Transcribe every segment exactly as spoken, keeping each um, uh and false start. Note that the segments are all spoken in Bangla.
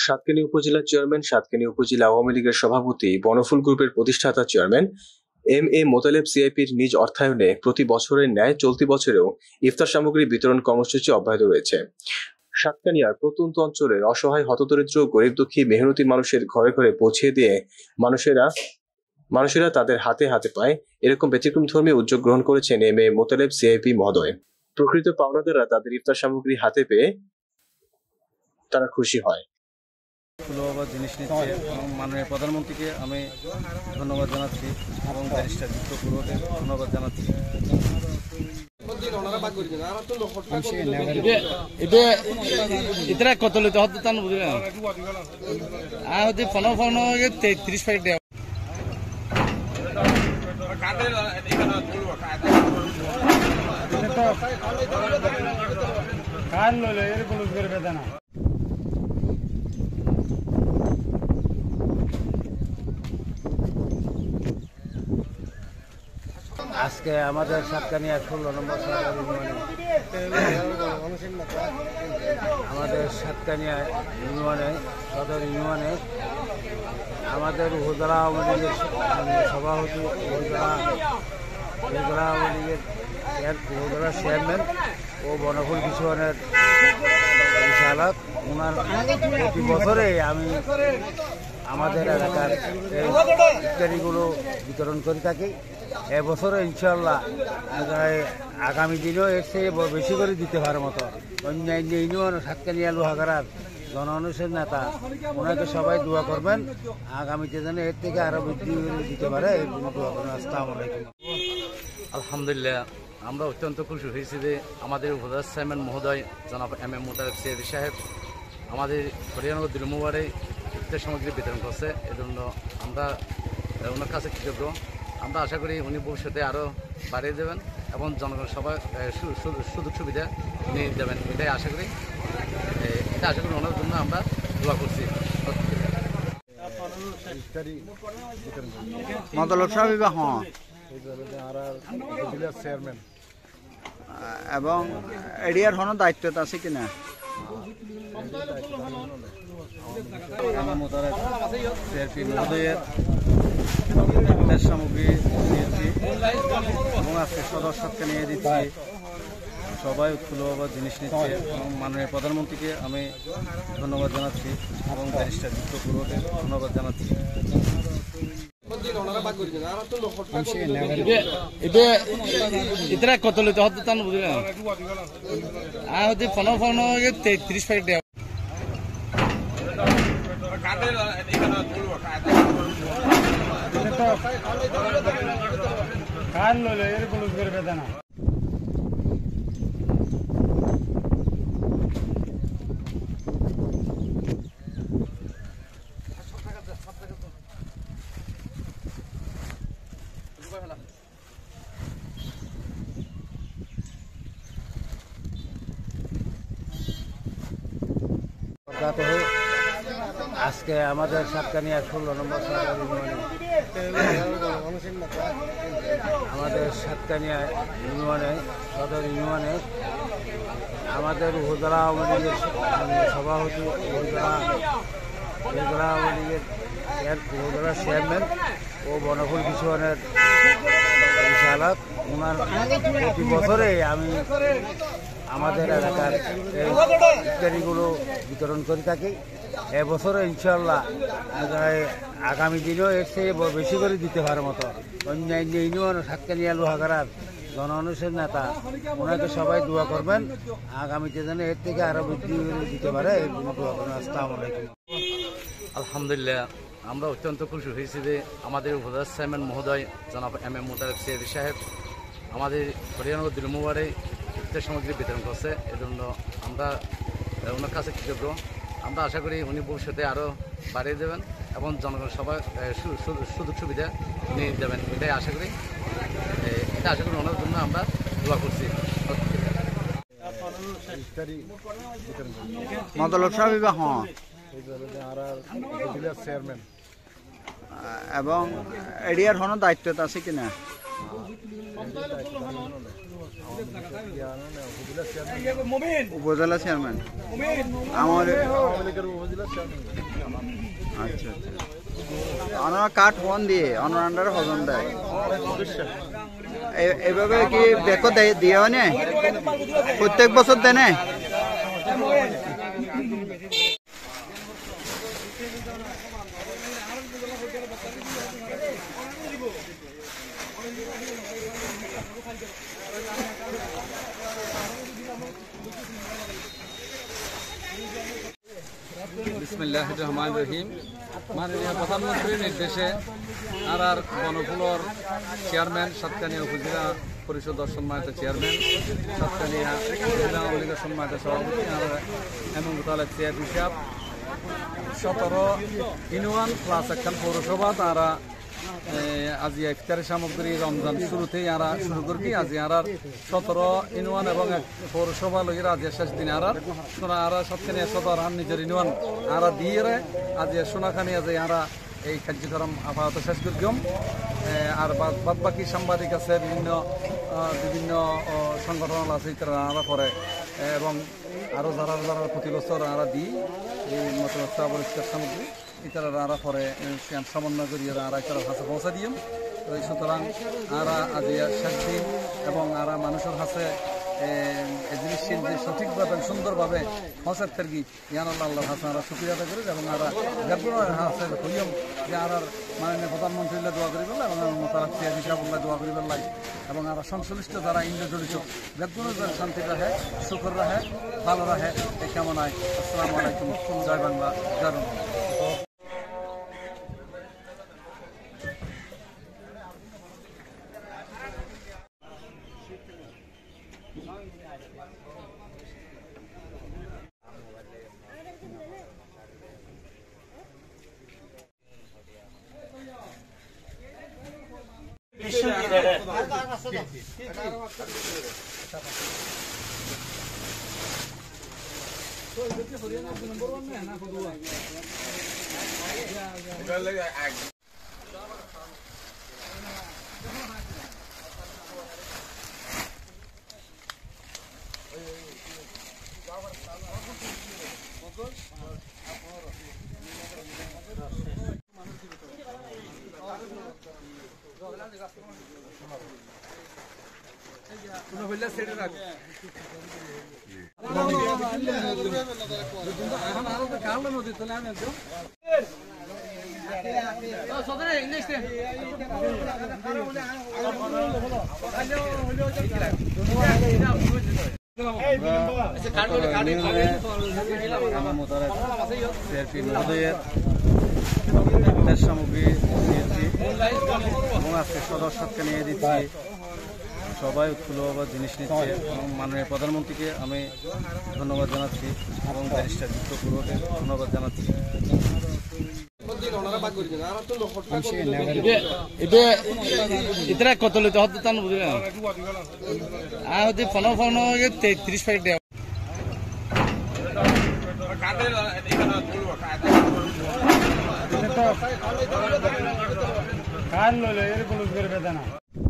সাতকানী উপজেলা চেয়ারম্যান সাতকানী উপজেলা আওয়ামী লীগের সভাপতি বনফুল গ্রুপের প্রতিষ্ঠাতা চেয়ারম্যান এম এ মোতালেব সিআইপির নিজ অর্থায়নে প্রতি বছরের ন্যায় চলতি বছরেও ইফতার সামগ্রী বিতরণ কর্মসূচি অব্যাহত রয়েছে। সাতকানিয়ার প্রত্যন্ত অঞ্চলের অসহায় হতদরিদ্র গরিব দুঃখী মেহনতি মানুষের ঘরে ঘরে পৌঁছে দিয়ে মানুষেরা মানুষেরা তাদের হাতে হাতে পায় এরকম ব্যতিক্রম ধর্মী উদ্যোগ গ্রহণ করেছেন এম এ মোতালেব সিআইপি মহোদয়। প্রকৃত পাওনাদাররা তাদের ইফতার সামগ্রী হাতে পেয়ে তারা খুশি হয়। জিনিস নিচ্ছে এবং মাননীয় প্রধানমন্ত্রীকে আমি ধন্যবাদ জানাচ্ছি এবং ব্যারিস্টার যুক্তপূর্বকে ধন্যবাদ জানাচ্ছি। এটা কত লইতে হতো তান বুঝলেন আর হচ্ছে ফোন ফোন তেত্রিশ ফাইভ দেওয়া কাল লইলে এরকম করবে না। আজকে আমাদের সাতকানিয়া ষোলো নম্বর সরকার ইউনিয়নে আমাদের সাতকানিয়া ইউনিয়নে সদর ইউনিয়নে আমাদের উপজেলা আওয়ামী লীগের সভাপতি উপজেলা উপজেলা আওয়ামী লীগের উপজেলা চেয়ারম্যান ও বনফুল কিশোরের বিশালত ওনার প্রতি বছরে আমি আমাদের এলাকার ইত্যাদিগুলো বিতরণ করে থাকি। এবছরও ইনশাল্লাহ আগামী দিনেও এর চেয়ে বেশি করে দিতে পারার মতো অন্যান্য ইউনিয়ন সাতকানিয়া লোহাগাড়ার জনমানুষের নেতা ওনাকে সবাই দোয়া করবেন আগামীতে যেন এর থেকে আরও বৃদ্ধি দিতে পারে এই জন্য দোয়া করবেন। আসসালামু আলাইকুম। আলহামদুলিল্লাহ, আমরা অত্যন্ত খুশি হয়েছি যে আমাদের উপজেলা চেয়ারম্যান মহোদয় জনাব এম এ মোতালেব সিআইপি সাহেব আমাদের হরিয়ানগর দিলমুবারে ইফতার সামগ্রী বিতরণ করছে। এজন্য আমরা ওনার কাছে কৃতজ্ঞ। আমরা আশা করি উনি ভবিষ্যতে আরও বাড়িয়ে দেবেন এবং জনগণ সবাই সুযোগ সুবিধা উনি দেবেন, এটাই আশা করি। এটা আশা করি ওনার জন্য আমরা দোয়া করছি। চেয়ারম্যান এবং এরিয়ার হন দায়িত্ব আছে কিনা মহোদয়ের ইফতার সামগ্রী দিয়েছি এবং আজকে সদর সৎকে নিয়ে দিচ্ছি। সবাই উৎফুল্লভাবে জিনিস নিচ্ছে এবং মাননীয় প্রধানমন্ত্রীকে আমি ধন্যবাদ জানাচ্ছি এবং ব্যারিস্টার যুক্তপূর্বকে ধন্যবাদ জানাচ্ছি। এটা কত লইতে হতো তান বুঝলেন আর হচ্ছে ফোন ফোন তেত্রিশ ফাইভ দেওয়া কাল লইলে এরকম করবে না। আজকে আমাদের সাতকানিয়া ষোলো নম্বর সরকার ইউনিয়নে আমাদের সাতকানিয়া ইউনিয়নে সদর ইউনিয়নে আমাদের উপজেলা আওয়ামী লীগের সভাপতি উপজেলা উপজেলা আওয়ামী লীগের উপজেলা চেয়ারম্যান ও বনফুল কিশোরের বিশালত ওনার প্রতি বছরে আমি আমাদের এলাকার ইত্যাদিগুলো বিতরণ করে থাকি। এবছরও ইনশাল্লাহ আগামী দিনেও এর চেয়ে বেশি করে দিতে পারার মতো অন্যান্য ইউনিয়ন সাতকানিয়া লোহাগাড়ার জনমানুষের নেতা ওনাকে সবাই দোয়া করবেন আগামীতে যেন এর থেকে আরও বৃদ্ধি দিতে পারে এই জন্য দোয়া করবেন। আসসালামু আলাইকুম। আলহামদুলিল্লাহ, আমরা অত্যন্ত খুশি হয়েছি যে আমাদের উপজেলা চেয়ারম্যান মহোদয় জনাব এম এ মোতালেব সিআইপি সাহেব আমাদের হরিয়ানগর দিলমুবারে ইফতার সামগ্রী বিতরণ করছে। এজন্য আমরা ওনার কাছে কৃতজ্ঞ। আমরা আশা করি উনি ভবিষ্যতে আরও বাড়িয়ে দেবেন এবং জনগণ সবাই সুযোগ সুবিধা উনি দেবেন, এটাই আশা করি। এটা আশা করি ওনার জন্য আমরা দোয়া করছি। চেয়ারম্যান এবং এরিয়ার হন দায়িত্ব আছে কিনা উপজেলা চেয়ারম্যান আমার আচ্ছা আচ্ছা ওনারা কাঠ ফোন দিয়ে ওনার আন্ডারে হজন দেয় এভাবে কি বেকো দিয়ে হয় না প্রত্যেক বছর দেয় না বিসমিল্লাহির রহমানির রহিম। মাননীয় প্রধানমন্ত্রীর নির্দেশে আর আর বনফুলর চেয়ারম্যান সাতকানিয়া উপজেলা পরিষদের সম্মানিত চেয়ারম্যান সাতকানিয়া জেলা আওয়ামী লীগের সম্মানিত সভাপতি আর এমন মোতালেব সিআইপি সাহেব সতেরো ইউনিয়ন প্লাস একখান পৌরসভা তারা আজি ইফতারি সামগ্রী রমজান শুরুতেই আরা শুরু করবি আজি আর সতেরো ইউনিয়ন এবং এক পৌরসভা লগের আজি শেষ দিন আর সোনা আর সাতখানিয়া সদর আর নিজের ইউনিয়ন আর দিয়ে আজি সোনাখানি আজি আর এই কার্যক্রম আপাতত শেষ করলাম। আর বাদ বাকি সাংবাদিক আছে বিভিন্ন বিভিন্ন সংগঠন আছে তারা আরা করে এবং আরও যারা যারা প্রতি বছর আরা দিই এই মতো পরিষ্কার সামগ্রী ইতারা আরা পরে সমন্বয় করি আর ইতারা হাতে পৌঁছা দিম। সুতরাং আরা আজি শেষ দিন এবং আরা মানুষের হাতে এই জিনিসটি যে সঠিকভাবে সুন্দরভাবে হসের থেরগি ইয়ান আল্লাহ আল্লাহর হাসে আরা শুক্রিয়া আদায় করি এবং আরা বেগুনের হাসে হইম যে আর মাননীয় প্রধানমন্ত্রী দোয়া করি পেলাম এবং মোতারাক সিআইপি সাহেব দোয়া করি পেলাই এবং আরা সংশ্লিষ্ট যারা ইন্দ্র জড়িত বেগুনের যেন শান্তি রাখে সুখর রাখে ভালো রাখে এই কামনায়। আসসালামু আলাইকুম। জয় বাংলা, জয় বাংলা। সামগ্রী এবং আজকে সদর সাতকানিয়া দিচ্ছি সবাই উৎফুল্লভাবে জিনিস নিচ্ছে এবং মাননীয় প্রধানমন্ত্রীকে আমি ধন্যবাদ জানাচ্ছি এবং ব্যারিস্টার যুক্তপূর্বকে ধন্যবাদ জানাচ্ছি। এটা কত লইতে হতে তান বুঝলেন আর হতে ফোন ফোন তেত্রিশ প্যাকেট দেওয়া কাল লইলে এর পুলিশ করে বেদনা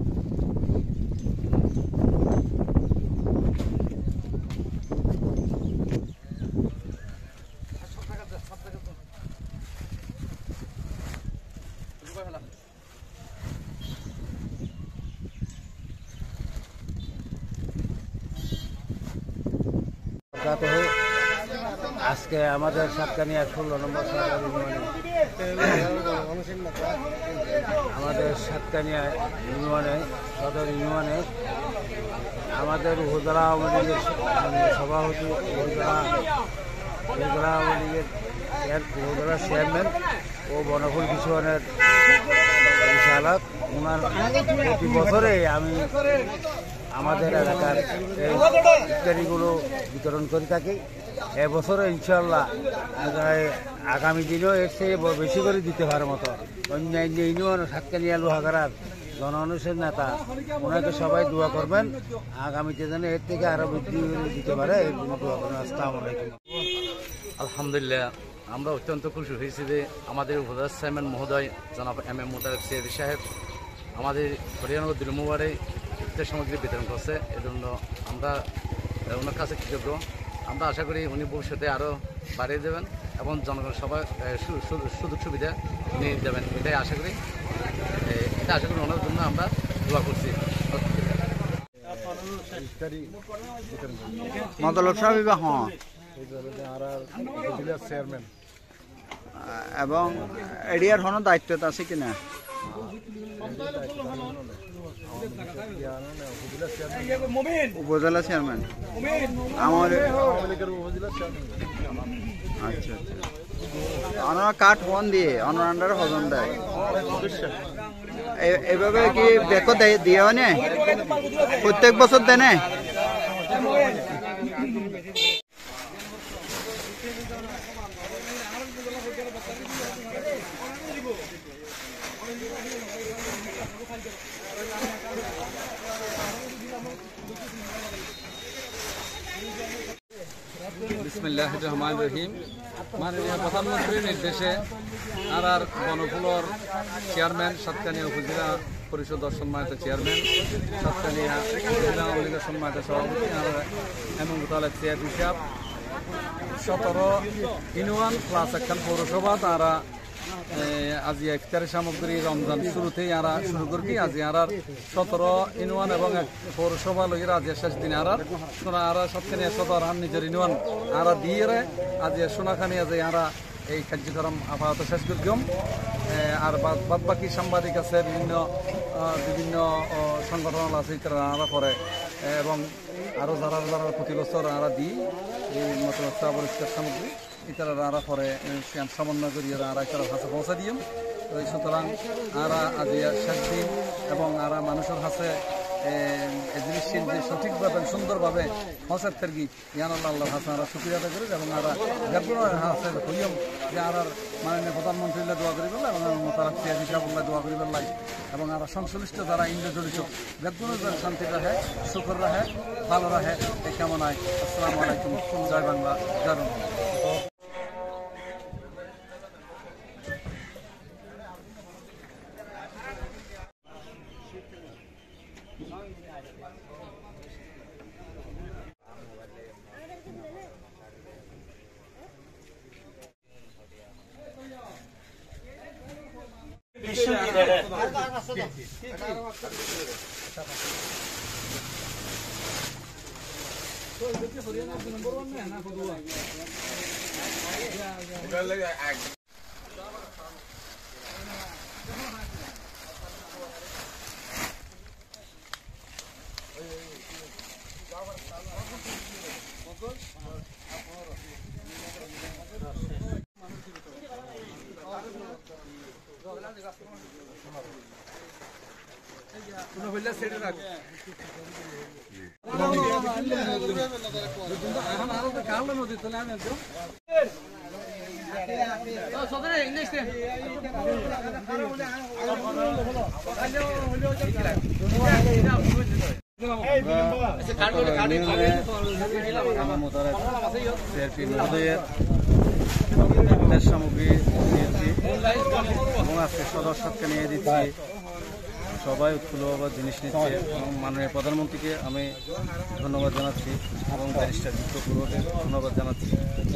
আজকে আমাদের সাতকানিয়া ষোলো নম্বর আমাদের সাতকানিয়া ইউনিয়নে সদর ইউনিয়নে আমাদের উপজেলা আওয়ামী লীগের সভাপতি উপজেলা উপজেলা আওয়ামী লীগের উপজেলা চেয়ারম্যান ও বনফুল কিশোরের বিশালত ওনার প্রতি বছরে আমি আমাদের এলাকার ইত্যাদিগুলো বিতরণ করে থাকি। এবছরও ইনশাল্লাহ আগামী দিনেও এর চেয়ে বেশি করে দিতে পারে মতো অন্যান্য ইউনিয়ন সাতকানিয়া লোহাগাড়ার জনমানুষের নেতা ওনাকে সবাই দোয়া করবেন আগামীতে যেন এর থেকে আরো বৃদ্ধি দিতে পারে এই দোয়া করবেন। আসসালামু আলাইকুম। আলহামদুলিল্লাহ, আমরা অত্যন্ত খুশি হয়েছি যে আমাদের উপজেলা চেয়ারম্যান মহোদয় জনাব এম এম মোতালেব সিআইপি সাহেব আমাদের হরিয়ানগর দিলমুবারে ইফতার সামগ্রী বিতরণ করছে। এজন্য আমরা ওনার কাছে কৃতজ্ঞ। আমরা আশা করি উনি ভবিষ্যতে আরও বাড়িয়ে দেবেন এবং জনগণ সবাই সুযোগ সুবিধা উনি দেবেন, এটাই আশা করি। এটা আশা করি ওনার জন্য আমরা দোয়া করছি। মতলব সাহেব বিবাহ চেয়ারম্যান এবং এরিয়ার হন দায়িত্ব আছে কিনা উপজেলা চেয়ারম্যান আমার আচ্ছা আচ্ছা ওনারা কাঠ ফোন দিয়ে ওনার আন্ডারে হজন দেয় এভাবে কি বেকো দিয়ে হয় না প্রত্যেক বছর দেয় না বিসমিল্লাহির রহমানির রহিম। মাননীয় প্রধানমন্ত্রীর নির্দেশে আর আর বনফুলর চেয়ারম্যান সাতকানিয়া উপজেলা পরিষদ সম্মানিত চেয়ারম্যান সাতকানিয়া উপজেলা আওয়ামী লীগের সম্মানিত সভাপতি আর এমন তাহলে চেয়ার হিসাব সতেরো ইউনিয়ন প্লাস একখান পৌরসভা তারা আজি ইফতারি সামগ্রী রমজান শুরুতেই আরা শুরু করবি আজি আর সতেরো ইউনিয়ন এবং পৌরসভা লইয়ের আজি শেষ দিন আর সোনা আর সাতখানিয়া সদর আর নিজের ইউনিয়ন আর দিয়ে আজি সোনাখানি আজি আরা এই কার্যক্রম আপাতত শেষ করলাম। আর বাদ বাকি সাংবাদিক আছে, বিভিন্ন বিভিন্ন সংগঠন আছে তারা আরা করে এবং আরও যারা যারা প্রতি বছর আরা দিই এই মতো পরিষ্কার সামগ্রী ইতারা আরা করে সমন্বয় করি আরা ইতারা হাতে পৌঁছা দিম। সুতরাং আরা আজি শেষ দিন এবং আরা মানুষের হাতে এই জিনিসটি যে সঠিকভাবে সুন্দরভাবে হসের থেরগি ইয়ান আল্লাহ আল্লাহর হাসে আরা শুক্রিয়া আদায় করি এবং আরা বেগুনের হাসে হইম যে আর মাননীয় প্রধানমন্ত্রী দোয়া করি পেলাই এবং তারা চেয়ার হিসাব দোয়া করি পেলাই এবং আরা সংশ্লিষ্ট যারা ইন্দ্র জড়িত বেগুনের শান্তি রাখে সুখর রাখে ভালো রাখে এই কামনায়। আসসালামু আলাইকুম। জয় বাংলা, জয় বাংলা। সামগ্রী দিয়েছি এবং আজকে সদস্যকে নিয়ে দিচ্ছি। সবাই উৎফুল্লভাবে জিনিস নিচ্ছে এবং মাননীয় প্রধানমন্ত্রীকে আমি ধন্যবাদ জানাচ্ছি এবং ব্যারিস্টার যুক্তপূর্বকে ধন্যবাদ জানাচ্ছি।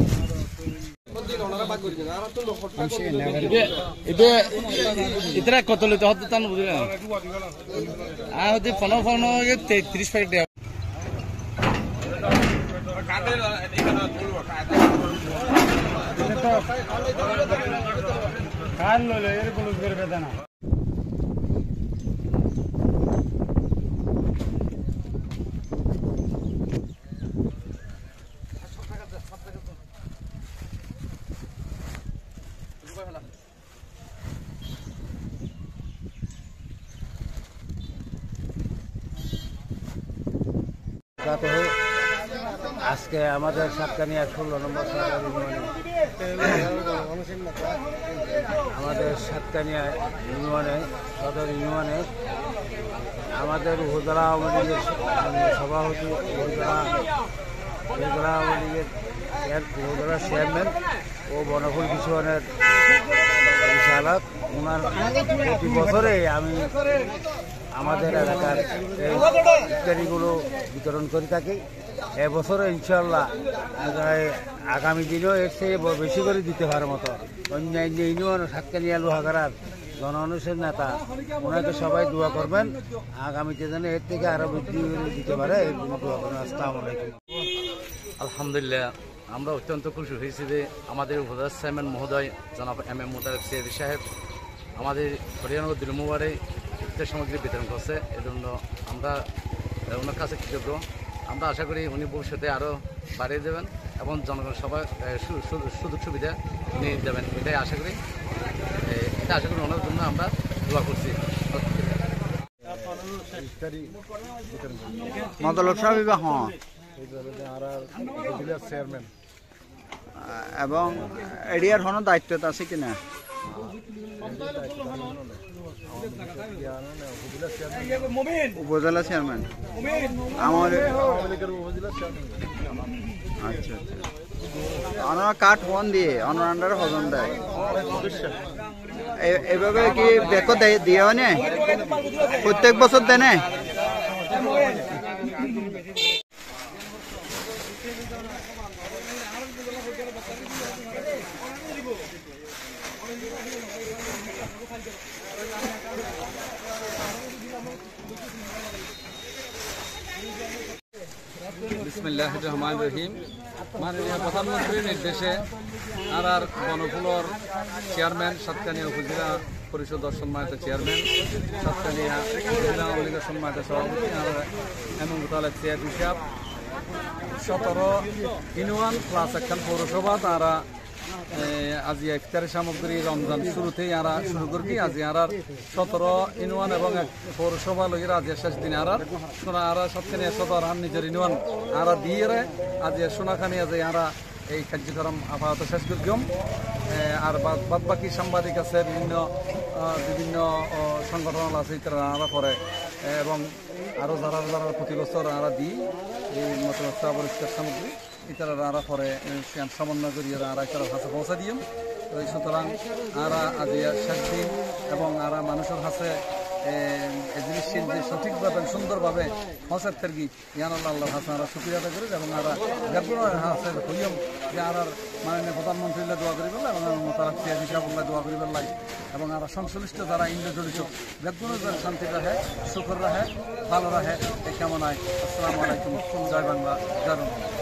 ইতরা কত লইতে হতে তান বুঝলেন আর হতে ফোন ফোন তেত্রিশ প্যাকেট কার লইলে এর কোনো করে বেদনা আজকে আমাদের সাতকানিয়া ষোলো নম্বর আমাদের সাতকানিয়া ইউনিয়নে সদর ইউনিয়নে আমাদের উপজেলা আওয়ামী লীগের সভাপতি উপজেলা উপজেলা আওয়ামী লীগের উপজেলা চেয়ারম্যান ও বনফুল কিশোরের চালক ওনার প্রতি বছরে আমি আমাদের এলাকার এই ইত্যাদিগুলো বিতরণ করে থাকি। এবছরও ইনশাল্লাহ আগামী দিনেও এর চেয়ে বেশি করে দিতে পারার মতো অন্যান্য ইউনিয়ন সাতকানিয়া লোহাগাড়ার জনমানুষের নেতা ওনাকে সবাই দোয়া করবেন, আগামীতে যেন এর থেকে আরও বৃদ্ধি দিতে পারে এই জন্য দোয়া করবেন। আসসালামু আলাইকুম। আলহামদুলিল্লাহ, আমরা অত্যন্ত খুশি হয়েছি যে আমাদের উপজেলা চেয়ারম্যান মহোদয় জনাব এম এম মোতালেব সিআইপি সাহেব আমাদের হরিয়ানগর দিলমুবারে ইফতার সামগ্রী বিতরণ করছে। এজন্য আমরা ওনার কাছে কৃতজ্ঞ। আমরা আশা করি উনি ভবিষ্যতে আরও বাড়িয়ে দেবেন এবং জনগণ সবাই সুযোগ সুবিধা উনি দেবেন, এটাই আশা করি। এটা আশা করি ওনার জন্য আমরা দোয়া করছি। মতলব সাহেব হ্যাঁ চেয়ারম্যান এবং এরিয়ার হন দায়িত্ব আছে কিনা উপজেলা চেয়ারম্যান আমার আচ্ছা আচ্ছা ওনারা কাঠ ফোন দিয়ে ওনার আন্ডারে হজন দেয় এভাবে কি বেকো দিয়ে হয় না প্রত্যেক বছর দেয় না? বিসমিল্লাহির রহমানির রহিম। মাননীয় প্রধানমন্ত্রীর নির্দেশে আর আর বনফুলর চেয়ারম্যান সাতকানিয়া উপজেলা পরিষদ সম্মানিত চেয়ারম্যান সাতকানিয়া উপজেলা আওয়ামী লীগের সম্মানিত সভাপতি আর এম এম মোতালেব সিআইপি সাহেব সতেরো ইউনিয়ন প্লাস একখান পৌরসভা তারা আজি ইফতারি সামগ্রী রমজান শুরুতেই আরা শুরু করি। আজি আর সতেরো ইউনিয়ন এবং পৌরসভা লইয়ের আজি শেষ দিন আর সোনা আর সাতখানিয়া সদর আর নিজের ইউনিয়ন আর দিয়ে আজি সোনাখানি আজি আরা এই কার্যক্রম আপাতত শেষ করিম। আর বাদ বাকি সাংবাদিক আছে, বিভিন্ন বিভিন্ন সংগঠন আছে, তারা আরা করে এবং আরও যারা যারা প্রতি বছর আরা দিই এই মতো পরিষ্কার সামগ্রী ইতারা আরা পরে সমন্বয় করি আরা ইতারা হাতে পৌঁছা দিম। সুতরাং আরা আজি শেষ দিন এবং আরা মানুষের হাতে এই জিনিসটির যে সঠিকভাবে সুন্দরভাবে হসের থেরগি ইয়ান আল্লাহ আল্লাহর হাতে আরা শুক্রিয়া আদায় করি এবং আরা বেগুনের হাতে হইম যে আর মাননীয় প্রধানমন্ত্রীরা দোয়া করি পেলাই এবং মোতালেব সিআইপি সাহেবুল্লাহ দোয়া করি পেলাই এবং আরা সংশ্লিষ্ট যারা ইন্দ্র জড়িত বেগুনের যেন শান্তি রাখে, সুখর রাখে, ভালো রাখে এই কামনায়। আসসালামু আলাইকুম। জয় বাংলা, জয় বাংলা।